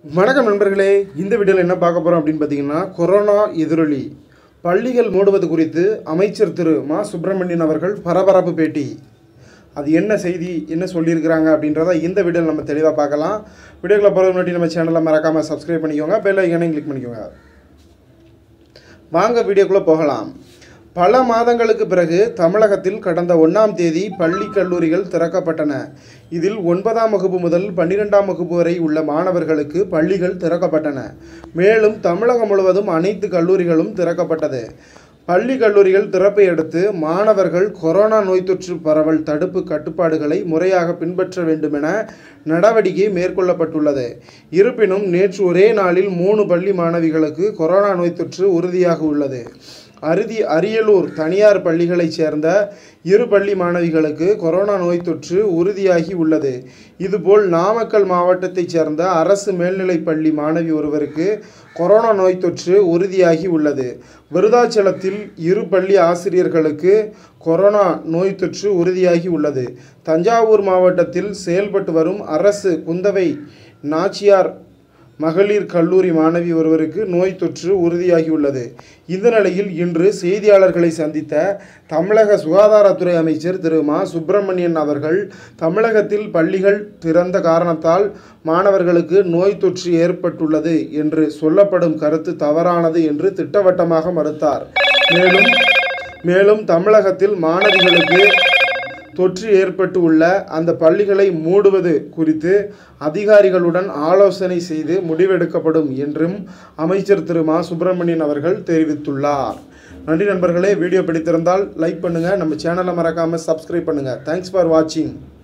வணக்கம் நண்பர்களே, இந்த வீடியோவில் என்ன பார்க்க போகிறோம் அப்படின்னு பார்த்தீங்கன்னா, கொரோனா எதிரொலி பள்ளிகள் மூடுவது குறித்து அமைச்சர் திரு மா சுப்பிரமணியன் அவர்கள் பரபரப்பு பேட்டி. அது என்ன செய்தி, என்ன சொல்லியிருக்கிறாங்க அப்படின்றத இந்த வீடியோவில் நம்ம தெளிவாக பார்க்கலாம். வீடியோக்குள்ள போகிற முன்னாடி நம்ம சேனலை மறக்காமல் சப்ஸ்கிரைப் பண்ணிக்கோங்க, பெல் ஐக்கானையும் கிளிக் பண்ணிக்கோங்க. வாங்க வீடியோக்குள்ளே போகலாம். பல மாதங்களுக்கு பிறகு தமிழகத்தில் கடந்த 1ஆம் தேதி பள்ளி கல்லூரிகள் திறக்கப்பட்டன. இதில் 9ஆம் வகுப்பு முதல் 12ஆம் வகுப்பு வரை உள்ள மாணவர்களுக்கு பள்ளிகள் திறக்கப்பட்டன. மேலும் தமிழகம் முழுவதும் அனைத்து கல்லூரிகளும் திறக்கப்பட்டது. பள்ளி கல்லூரிகள் திறப்பை அடுத்து மாணவர்கள் கொரோனா நோய் தொற்று பரவல் தடுப்பு கட்டுப்பாடுகளை முறையாக பின்பற்ற வேண்டுமென நடவடிக்கை மேற்கொள்ளப்பட்டுள்ளது. இருப்பினும் நேற்று ஒரே நாளில் 3 பள்ளி மாணவிகளுக்கு கொரோனா நோய் தொற்று உறுதியாக உள்ளது. அரியலூர் தனியார் பள்ளிகளைச் சேர்ந்த 2 பள்ளி மாணவிகளுக்கு கொரோனா நோய் தொற்று உறுதியாகி உள்ளது. இதுபோல் நாமக்கல் மாவட்டத்தைச் சேர்ந்த அரசு மேல்நிலைப் பள்ளி மாணவி ஒருவருக்கு கொரோனா நோய் தொற்று உறுதியாகி உள்ளது. விருதாச்சலத்தில் 2 பள்ளி ஆசிரியர்களுக்கு கொரோனா நோய் தொற்று உறுதியாகி உள்ளது. தஞ்சாவூர் மாவட்டத்தில் செயல்பட்டு வரும் அரசு குந்தவை நாச்சியார் மகளிர் கல்லூரி மாணவி ஒருவருக்கு நோய் தொற்று உறுதியாகியுள்ளது. இந்த நிலையில் இன்று செய்தியாளர்களை சந்தித்த தமிழக சுகாதாரத்துறை அமைச்சர் திரு மா சுப்பிரமணியன் அவர்கள், தமிழகத்தில் பள்ளிகள் திறந்த காரணத்தால் மாணவர்களுக்கு நோய் தொற்று ஏற்பட்டுள்ளது என்று சொல்லப்படும் கருத்து தவறானது என்று திட்டவட்டமாக மறுத்தார். மேலும் தமிழகத்தில் மாணவிகளுக்கு தொற்று ஏற்பட்டு உள்ள அந்த பள்ளிகளை மூடுவது குறித்து அதிகாரிகளுடன் ஆலோசனை செய்து முடிவெடுக்கப்படும் என்றும் அமைச்சர் திரு மா சுப்பிரமணியன் அவர்கள் தெரிவித்துள்ளார். நன்றி நண்பர்களே, வீடியோ பிடித்திருந்தால் லைக் பண்ணுங்கள், நம்ம சேனலை மறக்காமல் சப்ஸ்கிரைப் பண்ணுங்கள். தேங்க்ஸ் ஃபார் வாட்சிங்.